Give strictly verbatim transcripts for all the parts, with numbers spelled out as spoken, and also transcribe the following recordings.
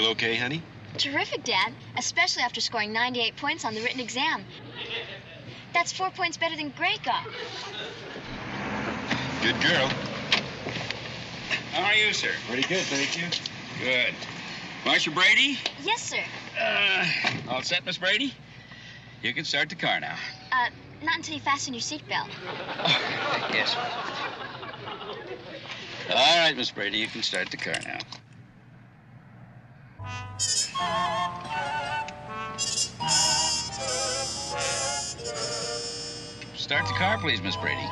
feel okay, honey? Terrific, Dad. Especially after scoring ninety-eight points on the written exam. That's four points better than Gray got. Good girl. How are you, sir? Pretty good, thank you. Good. Marcia, Brady? Yes, sir. Uh, all set, Miss Brady? You can start the car now. Uh, not until you fasten your seatbelt. Oh, yes. All right, Miss Brady, you can start the car now. Start the car, please, Miss Brady.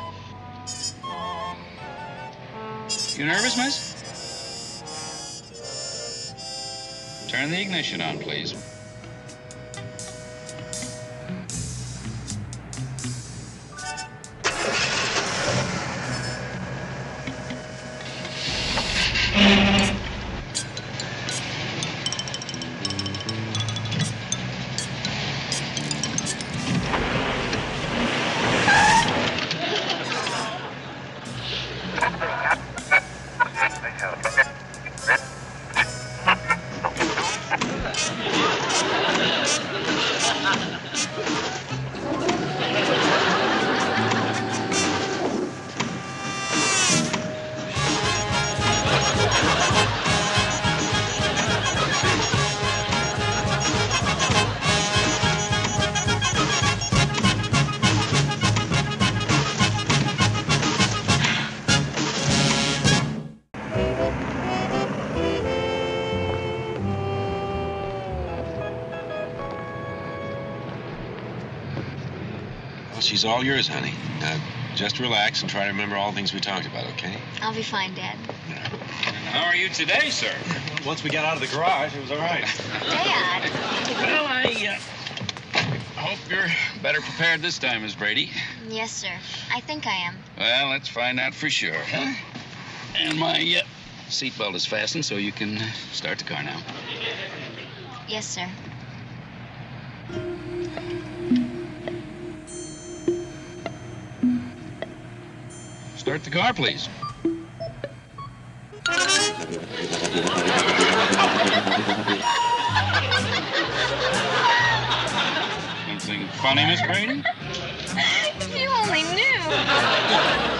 You nervous, miss? Turn the ignition on, please. She's all yours, honey. Now, just relax and try to remember all the things we talked about, okay? I'll be fine, Dad. And how are you today, sir? Once we got out of the garage, it was all right. Dad! Well, I uh, hope you're better prepared this time, Miss Brady. Yes, sir. I think I am. Well, let's find out for sure, huh? And my uh, seatbelt is fastened, so you can start the car now. Yes, sir. Start the car, please. Something funny, Miss Brady? If you only knew.